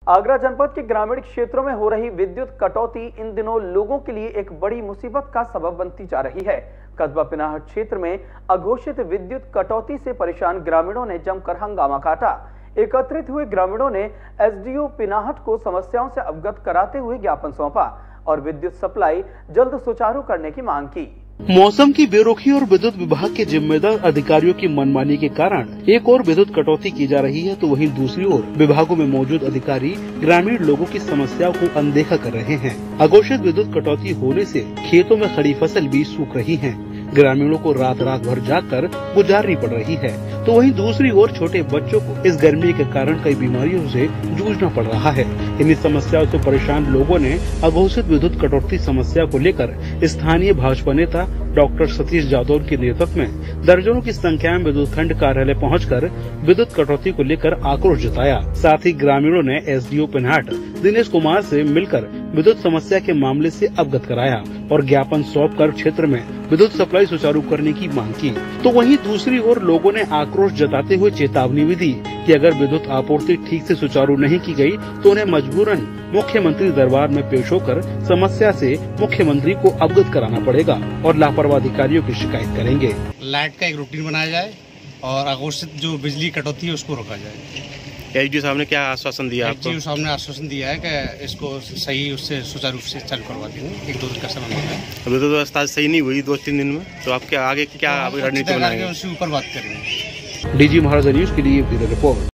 आगरा जनपद के ग्रामीण क्षेत्रों में हो रही विद्युत कटौती इन दिनों लोगों के लिए एक बड़ी मुसीबत का सबब बनती जा रही है। कस्बा पिनाहट क्षेत्र में अघोषित विद्युत कटौती से परेशान ग्रामीणों ने जमकर हंगामा काटा। एकत्रित हुए ग्रामीणों ने एसडीओ पिनाहट को समस्याओं से अवगत कराते हुए ज्ञापन सौंपा और विद्युत सप्लाई जल्द सुचारू करने की मांग की। मौसम की बेरुखी और विद्युत विभाग के जिम्मेदार अधिकारियों की मनमानी के कारण एक और विद्युत कटौती की जा रही है, तो वहीं दूसरी ओर विभागों में मौजूद अधिकारी ग्रामीण लोगों की समस्याओं को अनदेखा कर रहे हैं। अघोषित विद्युत कटौती होने से खेतों में खड़ी फसल भी सूख रही है। ग्रामीणों को रात भर जागकर गुजारनी पड़ रही है, तो वहीं दूसरी ओर छोटे बच्चों को इस गर्मी के कारण कई बीमारियों से जूझना पड़ रहा है। इन्हीं समस्याओं से परेशान लोगों ने अघोषित विद्युत कटौती समस्या को लेकर स्थानीय भाजपा नेता डॉक्टर सतीश यादव के नेतृत्व में दर्जनों की संख्या में विद्युत खंड कार्यालय पहुंचकर विद्युत कटौती को लेकर आक्रोश जताया। साथ ही ग्रामीणों ने एसडीओ पिनाहट दिनेश कुमार से मिलकर विद्युत समस्या के मामले से अवगत कराया और ज्ञापन सौंपकर क्षेत्र में विद्युत सप्लाई सुचारू करने की मांग की। तो वहीं दूसरी ओर लोगों ने आक्रोश जताते हुए चेतावनी भी दी कि अगर विद्युत आपूर्ति ठीक से सुचारू नहीं की गई तो उन्हें मजबूरन मुख्यमंत्री दरबार में पेश होकर समस्या से मुख्यमंत्री को अवगत कराना पड़ेगा और लापरवाह अधिकारियों की शिकायत करेंगे। लाइट का एक रूटीन बनाया जाए और अघोषित जो बिजली कटौती है उसको रोका जाए। एसडीओ साहब ने क्या आश्वासन दिया आपको? एसडीओ साहब ने आश्वासन दिया है कि इसको सही उससे सुचारू रूप से चालू करवा देंगे। 1-2 दिन का समय मांगा है। अभी तो व्यवस्था सही नहीं हुई 2-3 दिन में, तो आप क्या आगे क्या रणनीति बनाएंगे? उसके ऊपर बात करेंगे। डीजी महाराजा न्यूज के लिए रिपोर्ट।